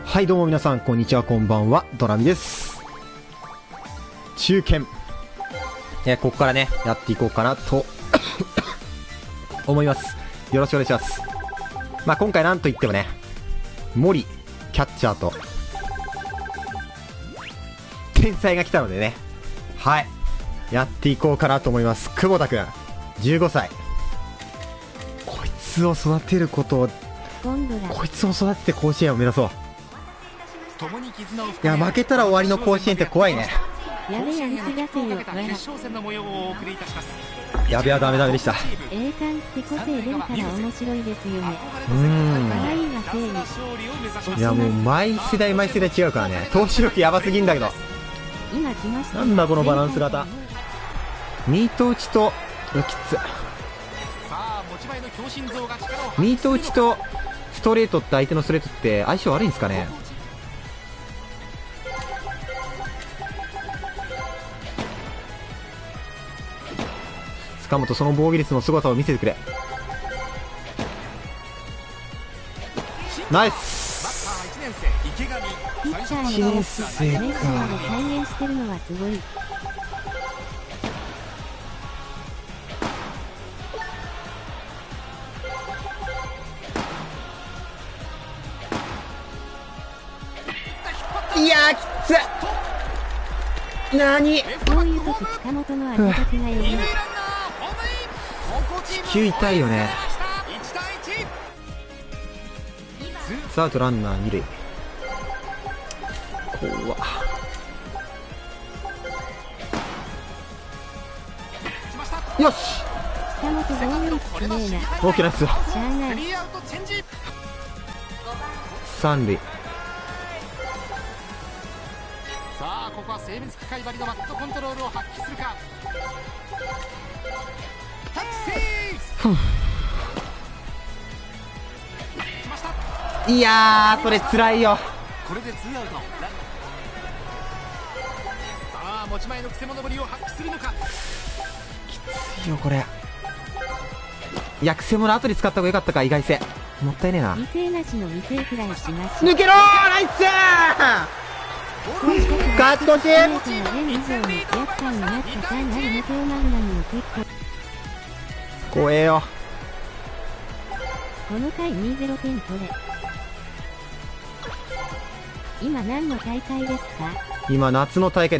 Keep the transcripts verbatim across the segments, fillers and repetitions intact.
はいどうも皆さんこんにちは、こんばんは、ドラミです。中堅、えここからねやっていこうかなと思います。よろしくお願いします。まあ今回なんといってもね、森キャッチャーと天才が来たのでね、はいやっていこうかなと思います。久保田くんじゅうごさい、こいつを育てることをこいつを育てて甲子園を目指そう。いや負けたら終わりの甲子園って怖いね。 やべやりすぎせよ。 やべやダメダメでした。 栄冠って個性出るから面白いですよね。 うーん、 可愛いがせいに。 いやもう毎世代毎世代違うからね、投手力やばすぎんだけど。 今来ました。 なんだこのバランス型。ミート打ちとうきつミート打ちとストレートって相手のストレートって相性悪いんですかね。塚本その防御率の凄さを見せてくれ。ナイス。 ピッチャーのいちねん生か。 メジャーで再現してるのはすごい。 いやーきつ。なにこういう時塚本の当て時がいい。 地球痛いよね。ツーアウトランナーに塁。怖っ。よし塚本防御率すげえな。 オーケーナイス。 しゃあない。 三塁。 さあここは精密機械張りのバットコントロールを発揮するか。タッチセーフ。 いやーそれつらいよ。 これでツーアウト。さあ持ち前のくせ者ぶりを発揮するのか。 きついよこれ。いやくせ者後に使った方が良かったか。意外性もったいねえな。 犠牲なしの犠牲くらいしましょう。 抜けろー。ナイスー。勝ち越し。 全以上に厄介になった単なる無形漫画にも結構。 怖えよ。 この回にじゅうてん取れ。今何の大会ですか？ 今夏の大会です。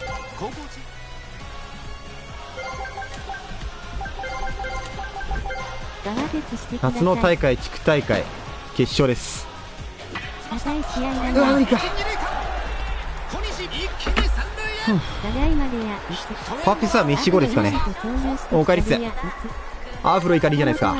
ガワ鉄してください。 夏の大会地区大会決勝です。 硬い試合だうわ無理か。 ただいまでやパーピスはメッシゴですかね。おかえりっす。アフロ怒りじゃないですか。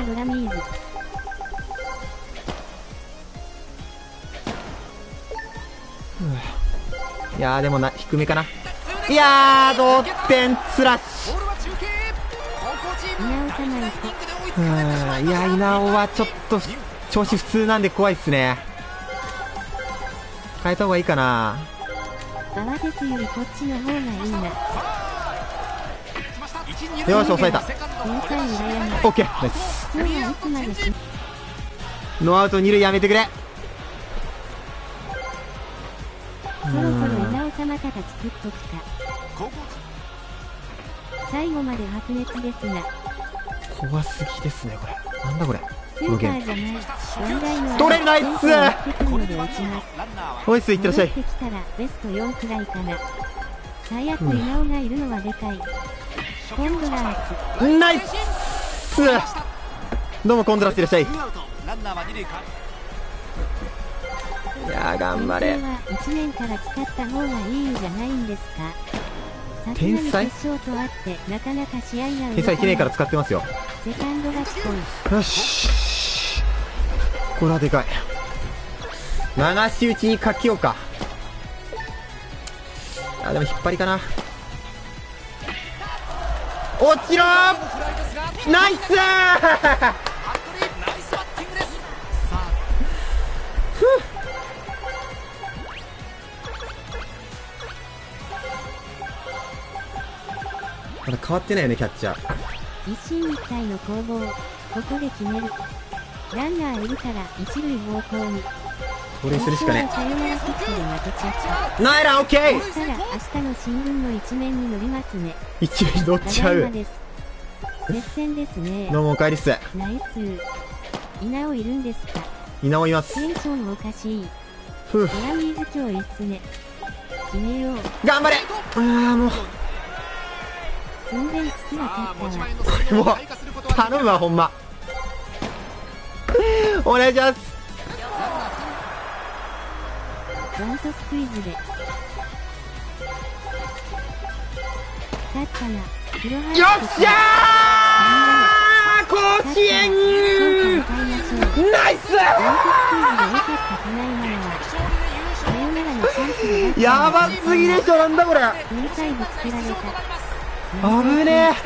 いやーでもな低めかな。いやー同点スラッシュ。いや稲尾はちょっと調子普通なんで怖いっすね。変えた方がいいかな。 ガワ鉄よりこっちの方がいいな。 よし抑えた。オッケーナイス。 今日はいつまでしノーアウト二塁やめてくれ。 そろそろ稲尾様方作っとくか。最後まで白熱ですが怖すぎですねこれ。なんだこれ。 スーパーじゃない。問題の取れないっす。ホイッスいってらっしゃい。 戻ってきたらベストよんくらいかな。最悪稲尾がいるのはでかい。コンドラースナイス。どうもコンドラスいらっしゃい。いやー頑張れ。 いちねんから使った方がいいじゃないんですか。 天才決勝とあってなかなか試合が天才記念から使ってますよ。 セカンドがっぽい。 よしこれはでかい。流し打ちにかけようか。あでも引っ張りかな。落ちろー。ナイスー。まだ変わってないよねキャッチャー。 一進一退の攻防、ここで決める。ランナーいるから一塁方向に。 これにするしかねさよならヒットで負けちゃった。 ナイラオッケー。 そしたら明日の新聞の一面に載りますね。 一面乗っちゃう。 ただいまです。接戦ですね。 どうもお帰りっす。 ナイス。稲尾いるんですか？ 稲尾います。 テンションおかしい。 ふうドラミーズ今日いいっすね。決めよう。 頑張れ。ああもう寸前月がさあ持ち立ったわ。 前の才能をもう開花することはできるか頼むわほんまお願いします。 ワントスクイズで。勝ったな。黒ハイよっしゃー甲子園ナイスやばすぎでしょ。なんだこれ危ねえ。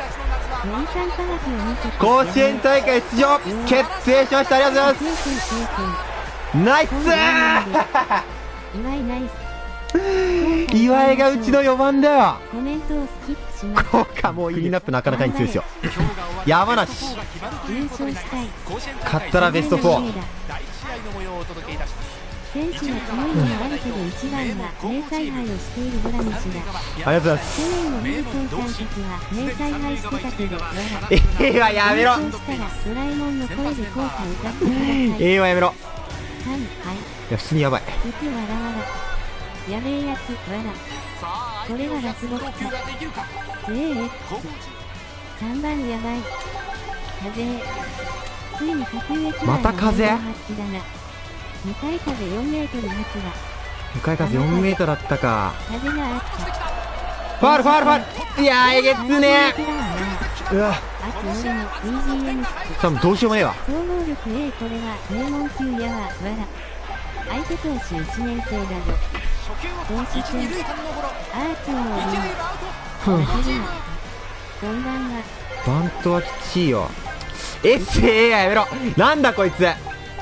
甲子園大会出場決定しました。ありがとうございますナイス岩井ナイス。 岩井がうちのよばんだよ。 コメントをスキップします。 そうかもうクリーンナップなかなかに強いですよ山梨優勝したい。 勝ったらベストフォー。 第一試合の模様をお届けいたします。 選手の強いのもあるけど一番は名采配をしているドラミ氏だ。 ありがとうございます去年のミルトンさんたちは名采配してたけど、わら。 ええわやめろ。 優勝したらドラえもんの声で効果歌ってください。 ええわやめろ。 さん、はい。 いや普通にやばい。 つくわらわら。やべえやつ、わら。これはラスボスか。ゼーエックス。さんばんやばい。風。ついに格上くらいのまた風発揮だな。向かい風よんメートル発は。 向かい風よんメートルだったか。 風があった。 ファールファールファール。いやーえげつねー。うわあつ俺の ビージーエム多分どうしようもねえわ。 総合力 A これは名門級やわわら。相手投手いちねん生だぞ。投手戦アーツを降りふう負けるな。こんばんは。 バントはきちいよ。エッセイやめろ。なんだこいつ。 セ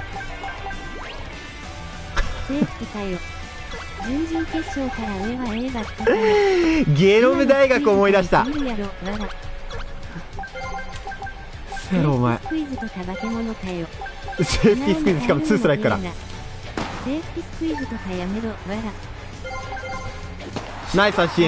ーフティかよ。準々決勝から上は A だったから。 ゲノム大学思い出した。 見るやろわら。 やろお前。 セーフティスクイズとた化け物かよ。 セーフティースクイズしかもツーストライクから。 セーフティスクイズとかやめろわら。 ナイス三振。 いい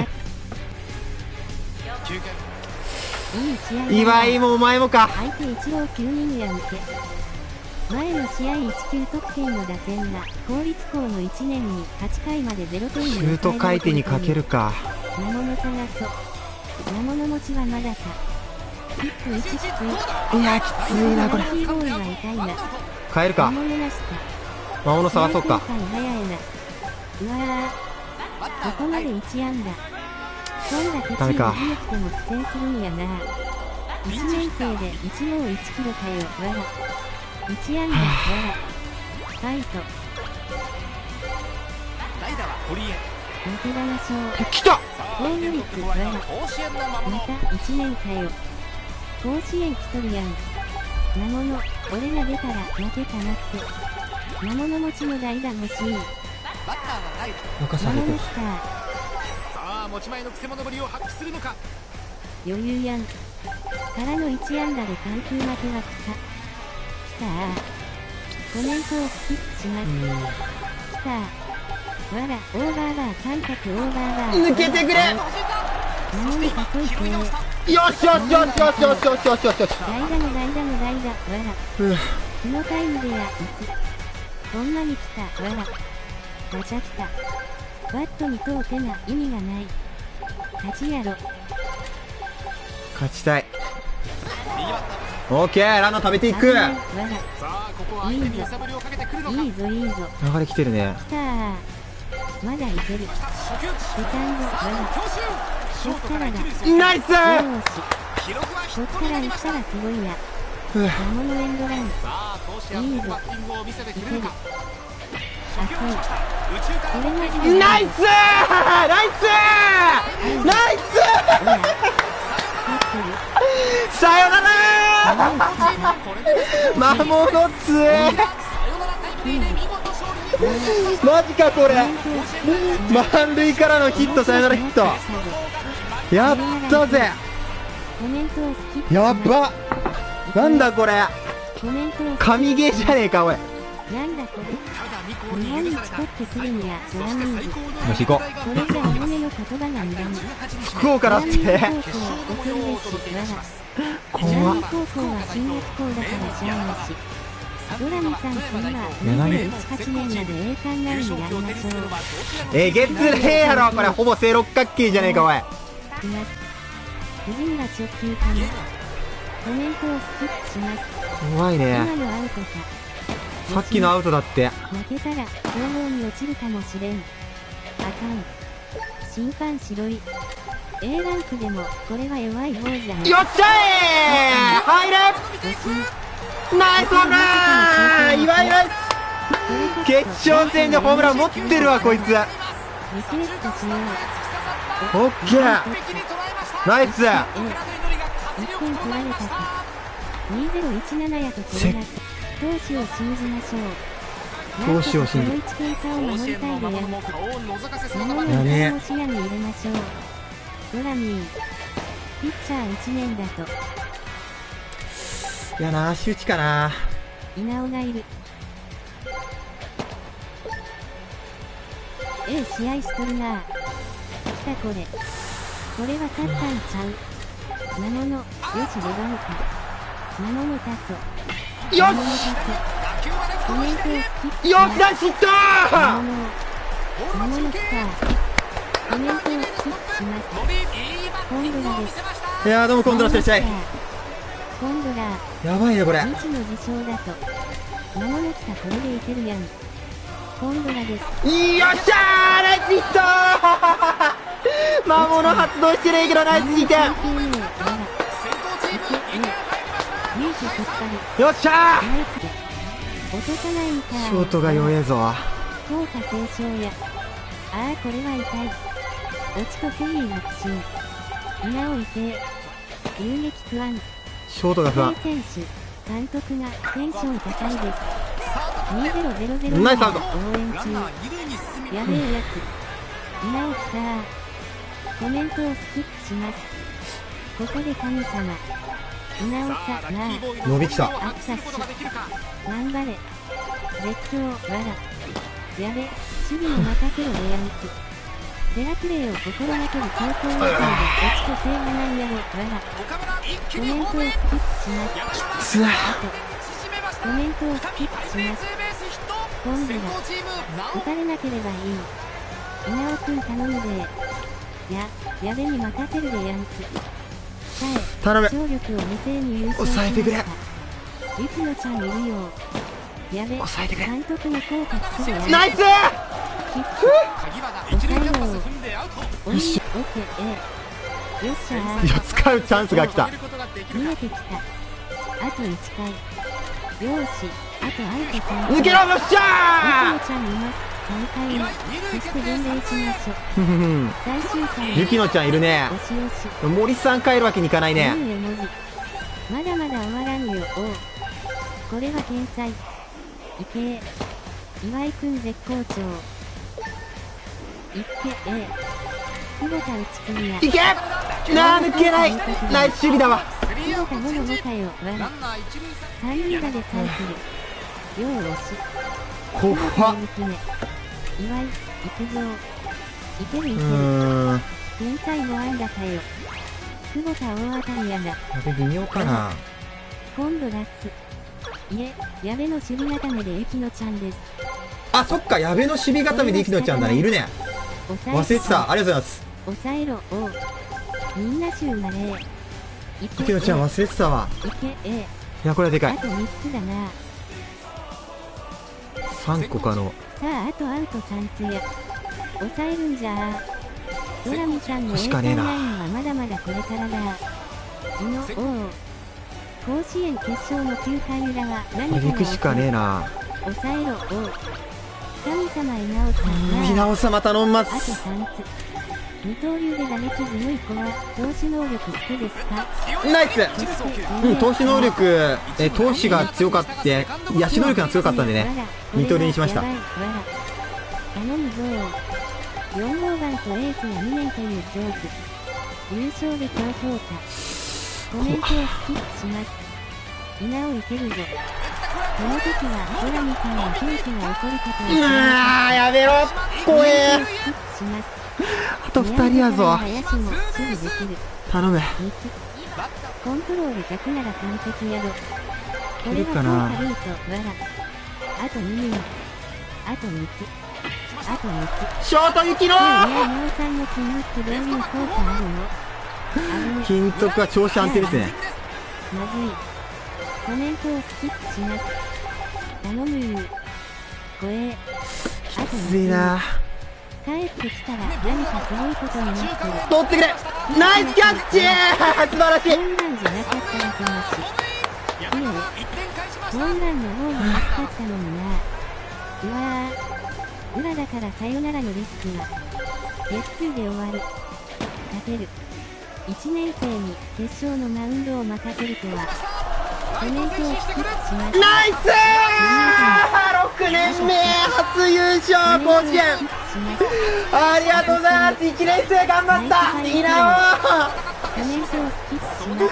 試合だ。 岩井もお前もか。 相手一郎きゅうにんやんけ。前の試合いちきゅう得点の打線が公立校のいちねんにはちかいまでゼロ点にシュート回転にかけるか。 魔物探そ。魔物持ちはまだか。ヒップいちきつい。 いやきついなこれ。 ラッキーボーイは痛いな。 変えるか。 魔物なしか。 魔物探そうか。 試合展開早いな。うわー、ここまでいち安打。そんだけチーム強くても苦戦するんやな。いちねん生でいち号いちキロかよわら。いち安打わら。ファイト。 代打は堀江。 負け玉賞。 来た。 防御率わら。 甲子園の魔物。 またいちねんかよ。甲子園来とるやん。魔物、俺が出たら負けかなって。魔物持ちの代打欲しい。 バッターは代打。 任されてる。 魔物スター。 さあ持ち前のくせ者ぶりを発揮するのか。 余裕やん。からのいち安打で完封負けは草。きたー。コメントをスキップします。きたー。わら、オーバーバー、三角オーバーバー。 抜けてくれ。 魔物誘いて。 よしよしよしよしよしよしよしよしよし。 代打の代打の代打、わら。このタイムでや、いつ。こんなに来た、わら。ガチャ来た。バットに通ってな、意味がない。勝ちやろ。 勝ちたい。オッケーランナー食べていく。 あわら。 さあここは相手に揺さぶりをかけてくるのか。 いいぞいいぞ。 流れ来てるね。 来たー。まだいける。 初球セカンド、わら。 強襲。ショートから一塁ナ線。 イスよーし。 記録はヒこっットから行ったになりました。 らすごいや。 ふう魔物エンドラン。 さあ投手やバッティングを見せてくれるか。初球熱い。 打ちました。宇宙からこれマジで。 ナイスナイスナイほら。勝ってる。 スさよならこれでベスト魔物つえサヨナラタイムリーで見事勝利。 マジかこれ。満塁からのヒット、サヨナラヒット。やったぜ。 コメントをスキップします。 やば。なんだこれ。 コメントをスキップ神ゲーじゃねえかおい。 なんだこれ。日本に来とってくるんや、ドラミーズ。 よし行ここれじゃ重めの言葉がいらぬ。 う。福岡だっドラミーズて。 高校は恐るべし、わら。ドラ怖っミー高校は進学校だからしゃあなし。ドラミさん次は柳にせんじゅうはちねんまで栄冠ラインやりましょう。 えげつねえやろこれ。ほぼ正六角形じゃねえかおい。 います。次には直球かな。コメントをスキップします。 怖いね。 今のアウトか。 さっきのアウトだって。 負けたら強豪に落ちるかもしれん。あかん。審判白い。A ランクでもこれは弱い方じゃない。 よっしゃえー入れ。ナイスホームラン。岩井ナイス。決勝戦でホームラン持ってるわこいつ。 リクエストしよう。 オッケーナイス。 いってん取られたか。にせんじゅうななやと転落。投手を信じましょう。 投手を信じなんとかこのいち点差を守りたいでやる。守りやねも視野に入れましょう。ドラミーピッチャーいちねんだといやな足打ちかな。 稲尾がいる。 A 試合しとるな。来たこれ。これは勝ったんちゃう。魔物よしレバンか。魔物タソよ魔物タソコメントをスキップしよしナイスヒット魔物魔物来た。コメントをスキップします。コンドラです。 いやーどうも今度の先生。 コンドラやばいねこれ。 未知の事象だと。魔物来た。これでいけるやん。コンドラです。 よっしゃーナイスヒット魔物発動してねえけどナイスにてん。よっしゃー落とさないんか。 ショートが弱えぞ。 効果継承や。ああこれは痛い。落ちとセリー躍進。稲尾いて遊撃不安。 ショートが不安。 選手監督がテンション高いです。にせんじゅうナイスアウト。 応援中。やべえやつ。稲尾来たー。コメントをスキップします。ここで神様。稲尾さなあ。 伸びきた。 あったし。頑張れ。絶叫わら。やべ。守備も任せろレアンス。セラプレイを心がける高校野球で落ちとせいがないやろわら。コメントをスキップします。 つわコメントをスキップします。今度は打たれなければいい。稲尾くん頼むで。や、やべに任せるでやんす。さえ、 頼む。 勝力を未成に優勝しました。 抑えてくれ。 ゆきのちゃんいるよ。やべ、 抑えてくれ。 監督の効果つくでやんす。 ナイスキック。抑えよう。 よし。 オッケー、え。よっしゃー。 いや使うチャンスが来た。 見えてきた。あといちかい。よーし、あとアウトさんかい。 抜けろよっしゃゆきのちゃんいます。さんかいめ。そして伝令しましょう。 ーふふふ最終回。 ゆきのちゃんいるね。 おしよし。 森さん帰るわけにいかないね。 いい絵文字。まだまだ終わらんよ。おう。これは天才。いけー。岩井くん絶好調。いっけえ。久保田打ち組みや。 いけなー抜けない。ナイス守備だわ。 久保田ものもかよ。わら。三人打でサイクル。よう押し。 こわっ。 岩井、行くぞ。いけるいうける。 ーん。 天才ご安打かよ。久保田大当たりやな。 これ微妙かな。 今度ラッス。いえ、矢部の守備固めでゆきのちゃんです。 あ、そっか、矢部の守備固めでゆきのちゃんだね。いるね。忘れてた。ありがとうございます。 抑えろ、おう。みんな衆なれ。いゆきのちゃん忘れてたわ。 いけ、え。 いや、これはでかあい。 とみっつだな。 さんこかの。 さあ、あとアウトさんつや。抑えるんじゃあ。ドラムさんの栄冠ラインはまだまだこれからだ。いの、おう。甲子園決勝のきゅうかい裏は何かがこれ行くしかねえな。 抑えろ、おう。神様稲尾さんな。 稲尾様頼みまあとす。 さんつ。二刀流で打撃ずるい子は投手能力好きですか？ ナイス。 そしてうん、投手能力、え、投手が強かって、野手能力が強かったんでね、二刀流にしました。 やばいわら頼むぞー。よん号番とエースがにねんという恐怖。優勝で強評価。コメントをスキップします。稲尾いけるぞ。 この時はドラミさんのヒューチが起こることをうわー、やめろ、怖え。 スキップします。 あとふたりやぞ。 林もすぐできる。 頼む。 みつ。コントロール逆なら完璧やろ。これはかな。 ルート、わら。あとにミニ。あとみつ。あとみつ。 ショートユキノいや、なおさんの筋肉どういう効果あるの？あるね。 金徳は調子安定ですね。 まずい。コメントをスキップします。頼むー。ごえ。あときついな。 帰ってきたら何かすごいことになってる。 取ってくれ。ナイスキャッチー。素晴らしい。 ホームランじゃなかったらけなし。いいよ。ホームランの方が安かったのにな。うわー。裏だからさよならのリスクが。ゲッツーで終わる。勝てる。いちねん生に決勝のマウンドを任せるとは。コメントをスキップします。 ナイスー。ろくねんめ初優勝甲子園。ありがとうございます。いちねん生頑張った。稲コメントをスキップします。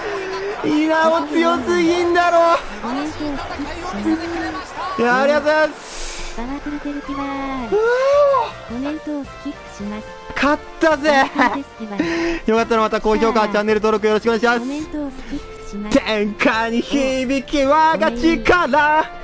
尾稲尾強すぎんだろ。 コメントをスキップします。 いや、ありがとうございます。 パワフルテルティバーイ。コメントをスキップします。 勝ったぜ。よかったらまた高評価、チャンネル登録よろしくお願いします。 コメントをスキップします。 天下に響き我が力。